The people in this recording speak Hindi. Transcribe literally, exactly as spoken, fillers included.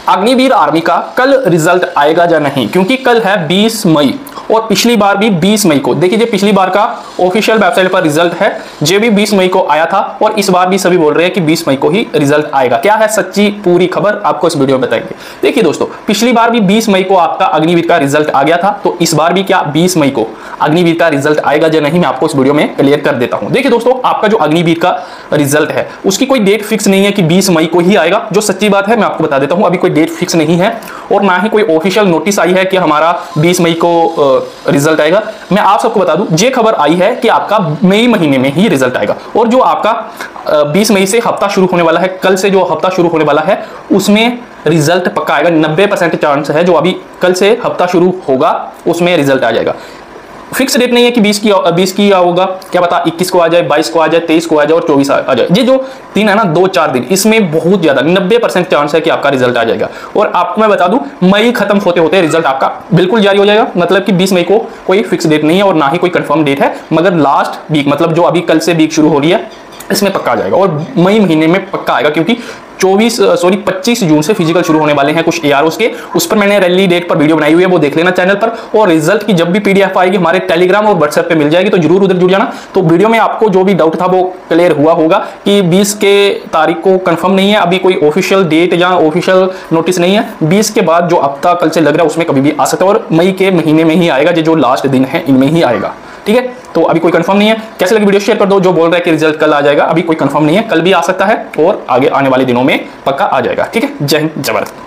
अग्निवीर आर्मी का कल रिजल्ट आएगा या नहीं, क्योंकि कल है बीस मई और पिछली बार भी बीस मई को। देखिए पिछली बार का ऑफिशियल वेबसाइट पर रिजल्ट है, जो भी बीस मई को आया था और इस बार भी सभी बोल रहे हैं कि बीस मई को ही रिजल्ट आएगा। क्या है सच्ची पूरी खबर आपको इस वीडियो में बताएंगे। देखिए दोस्तों, पिछली बार भी बीस मई को आपका अग्निवीर का रिजल्ट आ गया था, तो इस बार भी क्या बीस मई को अग्निवीर का रिजल्ट आएगा या नहीं, मैं आपको इस वीडियो में क्लियर कर देता हूं। देखिए दोस्तों, आपका जो अग्निवीर का रिजल्ट है उसकी कोई डेट फिक्स नहीं है कि बीस मई को ही आएगा। जो सच्ची बात है मैं आपको बता देता हूं, अभी कोई डेट फिक्स नहीं है और ना ही कोई ऑफिशियल नोटिस आई है कि हमारा बीस मई को रिजल्ट आएगा। मैं आप सबको बता दूं, ये खबर आई है कि आपका मई महीने में ही रिजल्ट आएगा। और जो आपका बीस मई से हफ्ता शुरू होने वाला है, कल से जो हफ्ता शुरू होने वाला है उसमें रिजल्ट पक्का आएगा। नब्बे परसेंट चांस है जो अभी कल से हफ्ता शुरू होगा उसमें रिजल्ट आ जाएगा। फिक्स डेट नहीं है कि बीस की बीस की होगा, क्या पता इक्कीस को आ जाए, बाईस को आ जाए, तेईस को आ जाए और चौबीस आ जाए। ये जो दिन है ना, दो चार दिन, इसमें बहुत ज्यादा नब्बे परसेंट चांस है कि आपका रिजल्ट आ जाएगा। और आपको मैं बता दूं, मई खत्म होते होते रिजल्ट आपका बिल्कुल जारी हो जाएगा। मतलब कि बीस मई को कोई फिक्स डेट नहीं है और ना ही कोई कंफर्म डेट है, मगर लास्ट वीक मतलब जो अभी कल से वीक शुरू हो रही है इसमें पक्का आ जाएगा और मई महीने में पक्का आएगा। क्योंकि चौबीस सॉरी पच्चीस जून से फिजिकल शुरू होने वाले हैं कुछ एआरओस के, उस पर मैंने रैली डेट पर वीडियो बनाई हुई है, वो देख लेना चैनल पर। और रिजल्ट की जब भी पीडीएफ आएगी हमारे टेलीग्राम और व्हाट्सएप पे मिल जाएगी, तो जरूर उधर जुड़ जाना। तो वीडियो में आपको जो भी डाउट था वो क्लियर हुआ होगा कि बीस के तारीख को कंफर्म नहीं है, अभी कोई ऑफिशियल डेट या ऑफिशियल नोटिस नहीं है। बीस के बाद जो हफ्ता कल से लग रहा है उसमें कभी भी आ सकता है और मई के महीने में ही आएगा, जो लास्ट दिन है इनमें ही आएगा। ठीक है, तो अभी कोई कंफर्म नहीं है। कैसे लगी वीडियो शेयर कर दो। जो बोल रहा है कि रिजल्ट कल आ जाएगा, अभी कोई कंफर्म नहीं है, कल भी आ सकता है और आगे आने वाले दिनों में पक्का आ जाएगा। ठीक है, जय हिंद, जय भारत।